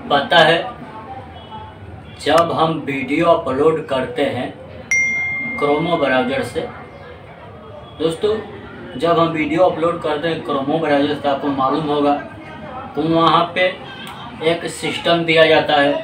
पता है, जब हम वीडियो अपलोड करते हैं क्रोमो ब्राउज़र से, दोस्तों जब हम वीडियो अपलोड करते हैं क्रोमो ब्राउज़र से, आपको मालूम होगा तो वहाँ पे एक सिस्टम दिया जाता है,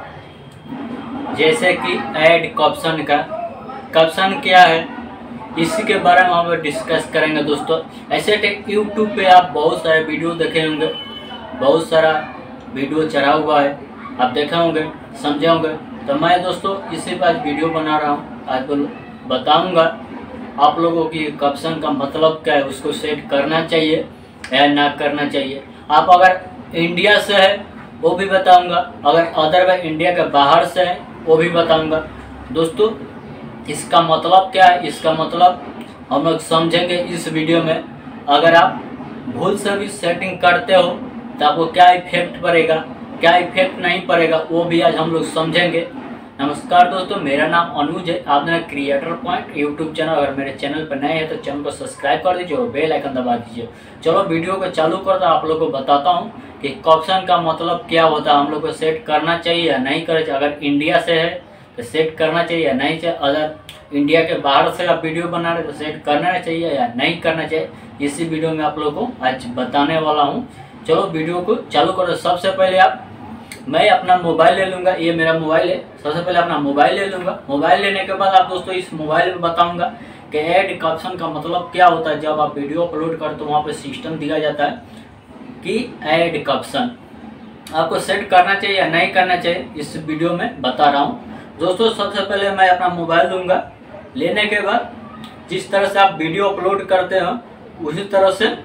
जैसे कि ऐड कैप्शन का। कैप्शन क्या है, इसी के बारे में हम डिस्कस करेंगे दोस्तों। ऐसे यूट्यूब पे आप बहुत सारे वीडियो देखे होंगे, बहुत सारा वीडियो चढ़ा हुआ है, आप देखे होंगे, समझे होंगे। तो मैं दोस्तों इसी पर आज वीडियो बना रहा हूँ। आज बताऊँगा आप लोगों की कैप्शन का मतलब क्या है, उसको सेट करना चाहिए या ना करना चाहिए। आप अगर इंडिया से है वो भी बताऊँगा, अगर अदरवाइज इंडिया के बाहर से है वो भी बताऊँगा। दोस्तों इसका मतलब क्या है, इसका मतलब हम लोग समझेंगे इस वीडियो में। अगर आप भूल से भी सेटिंग करते हो तो आपको क्या इफेक्ट पड़ेगा, क्या इफेक्ट नहीं पड़ेगा, वो भी आज हम लोग समझेंगे। नमस्कार दोस्तों, मेरा नाम अनुज है। आपने क्रिएटर पॉइंट यूट्यूब चैनल, अगर मेरे चैनल पर नए हैं तो चैनल को सब्सक्राइब कर दीजिए और बेल आइकन दबा दीजिए। चलो वीडियो को चालू करता आप लोग को बताता हूँ कि कैप्शन का मतलब क्या होता है, हम लोग को सेट करना चाहिए या नहीं करना चाहिए। अगर इंडिया से है तो सेट करना चाहिए या नहीं चाहिए, अगर इंडिया के बाहर से आप वीडियो बना रहे तो सेट करना चाहिए या नहीं करना चाहिए, इसी वीडियो में आप लोगों को आज बताने वाला हूँ। चलो वीडियो को चालू करो। सबसे पहले मैं अपना मोबाइल ले लूँगा, ये मेरा मोबाइल है। सबसे पहले अपना मोबाइल ले लूँगा। मोबाइल लेने के बाद आप दोस्तों इस मोबाइल में बताऊँगा कि ऐड कैप्शन का मतलब क्या होता है। जब आप वीडियो अपलोड करते हो वहाँ पे सिस्टम दिया जाता है कि ऐड कैप्शन आपको सेट करना चाहिए या नहीं करना चाहिए, इस वीडियो में बता रहा हूँ दोस्तों। सबसे पहले मैं अपना मोबाइल लूँगा। लेने के बाद जिस तरह से आप वीडियो अपलोड करते हो उसी तरह से,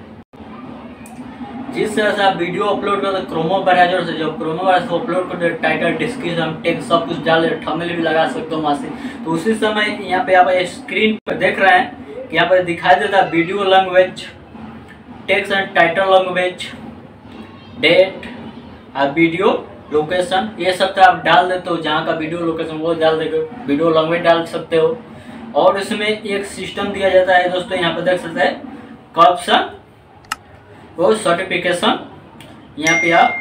जिस तरह से आप वीडियो अपलोड करते क्रोमो ब्राउज़र से, जो क्रोमो ब्राउज़र से अपलोड करते टाइटल, डिस्क्रिप्शन, टेक्स्ट सब कुछ डाल दे, थंबनेल भी लगा सकते हो वहाँ से। तो उसी समय यहाँ पे आप स्क्रीन पर देख रहे हैं कि यहाँ पर दिखाई देता है video language, text and title language, date और वीडियो लोकेशन, ये सब तो आप डाल देते हो। जहाँ का वीडियो लोकेशन वो डाल देते हो, वीडियो लैंग्वेज डाल सकते हो। और इसमें एक सिस्टम दिया जाता है दोस्तों, यहाँ पे देख सकते हैं कैप्शन और सर्टिफिकेशन। यहाँ पे आप,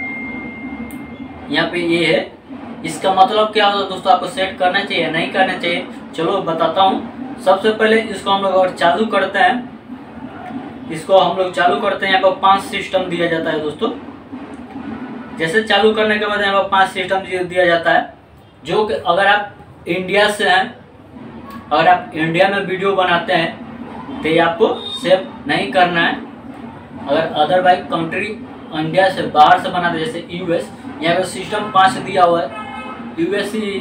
यहाँ पे ये है, इसका मतलब क्या होता है दोस्तों, आपको सेट करना चाहिए या नहीं करना चाहिए। चलो बताता हूँ। सबसे पहले इसको हम लोग अगर चालू करते हैं, इसको हम लोग चालू करते हैं। यहाँ पर 5 सिस्टम दिया जाता है दोस्तों। जैसे चालू करने के बाद यहाँ पर 5 सिस्टम दिया जाता है, जो कि अगर आप इंडिया से हैं, अगर आप इंडिया में वीडियो बनाते हैं तो ये आपको सेव नहीं करना है। अगर अदरवाइज कंट्री इंडिया से बाहर से बनाते हैं, जैसे यूएस, यहाँ पर सिस्टम 5 दिया हुआ है। यूएस ही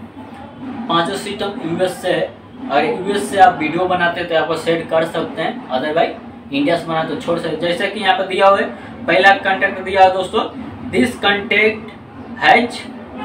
5 सिस्टम यूएस से है। अगर यूएस से आप वीडियो बनाते हैं तो आपको सेट कर सकते हैं, अदरवाइज इंडिया से बनाते तो छोड़ सकते। जैसे कि यहाँ पर दिया हुआ है, पहला कंटेंट दिया है दोस्तों, this content has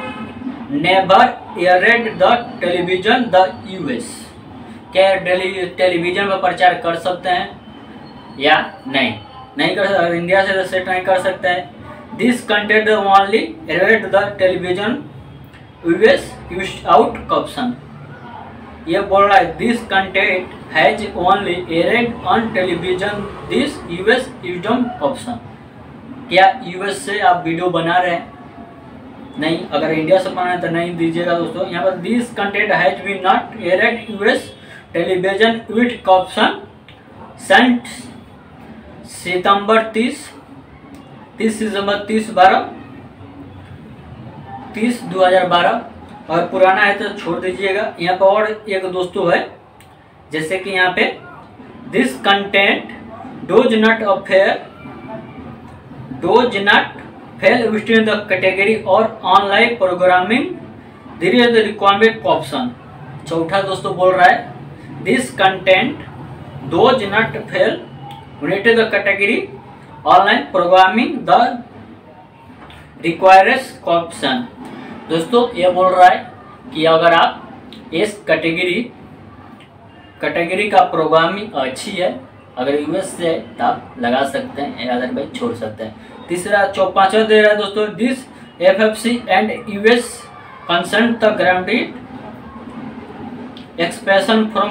never aired the television the US. क्या टेलीविजन पर प्रचार कर सकते हैं या नहीं कर सकते। इंडिया से सेट नहीं कर सकते हैं। This content only aired the television US used out caption. ये बोल रहा है this content has only aired on television this US used on caption. क्या यूएस से आप वीडियो बना रहे हैं? नहीं। अगर इंडिया से बना रहे तो नहीं दीजिएगा दोस्तों। यहाँ पर this content has been not aired US television with caption sent सितंबर 30 सितंबर 30/2012। और पुराना है तो छोड़ दीजिएगा। यहाँ पर और एक दोस्तों है, जैसे कि यहाँ पे this content does not fall with the category और online programming there is the requirement caption. चौथा दोस्तों बोल रहा है this content does not fall with the category online programming the requires caption. दोस्तों ये बोल रहा है कि अगर आप इस कैटेगरी का प्रोग्रामिंग अच्छी है, अगर यूएस से है तो आप लगा सकते हैं, अदरवाइज छोड़ सकते हैं। तीसरा 5वां दे रहा है दोस्तों, this FFC and US concern the grounded expression from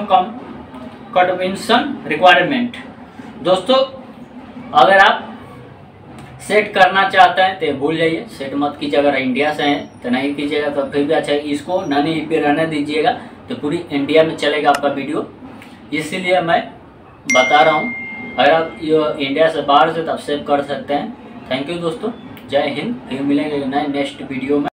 convention requirement. दोस्तों अगर आप सेट करना चाहते हैं तो भूल जाइए, सेट मत कीजिए। अगर इंडिया से हैं तो नहीं कीजिएगा, तो फिर भी अच्छा है। इसको नॉन ई पे रहने दीजिएगा तो पूरी इंडिया में चलेगा आपका वीडियो, इसीलिए मैं बता रहा हूँ। अगर आप इंडिया से बाहर से तब सेव कर सकते हैं। थैंक यू दोस्तों, जय हिंद। फिर मिलेंगे नए नेक्स्ट वीडियो में।